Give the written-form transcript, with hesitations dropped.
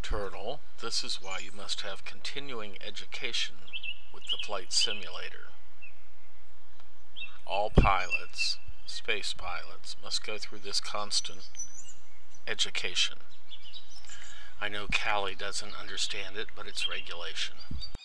Turtle, this is why you must have continuing education with the flight simulator. All pilots, space pilots, must go through this constant education. I know Callie doesn't understand it, but it's regulation.